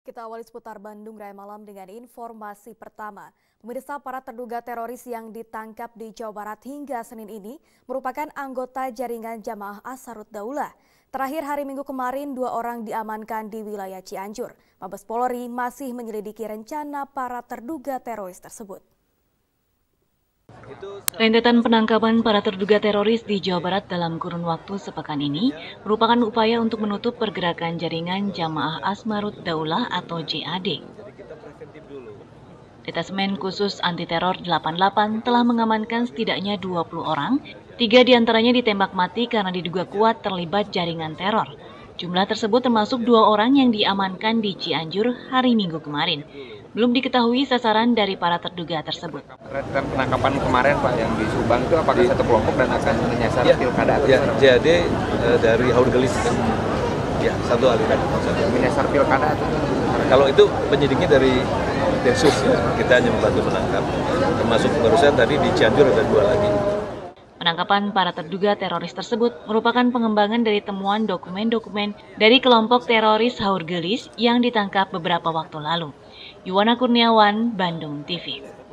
Kita awali seputar Bandung Raya Malam dengan informasi pertama. Pemirsa, para terduga teroris yang ditangkap di Jawa Barat hingga Senin ini merupakan anggota jaringan Jamaah Ansharud Daulah. Terakhir hari Minggu kemarin, 2 orang diamankan di wilayah Cianjur. Mabes Polri masih menyelidiki rencana para terduga teroris tersebut. Rentetan penangkapan para terduga teroris di Jawa Barat dalam kurun waktu sepekan ini merupakan upaya untuk menutup pergerakan jaringan Jamaah Ansharud Daulah atau JAD. Detasemen Khusus Anti Teror 88 telah mengamankan setidaknya 20 orang, 3 diantaranya ditembak mati karena diduga kuat terlibat jaringan teror. Jumlah tersebut termasuk 2 orang yang diamankan di Cianjur hari Minggu kemarin. Belum diketahui sasaran dari para terduga tersebut. Rentetan penangkapan kemarin Pak yang di Subang itu apakah satu kelompok dan akan menyasar pilkada? Ya, JAD dari Haurgelis. Ya, satu aliran. Menyasar pilkada atau? Kalau itu penyidiknya dari Densus, ya. Kita hanya membantu menangkap. Termasuk barusan tadi di Cianjur ada 2 lagi. Penangkapan para terduga teroris tersebut merupakan pengembangan dari temuan dokumen-dokumen dari kelompok teroris Haurgelis yang ditangkap beberapa waktu lalu. Yuwana Kurniawan, Bandung TV.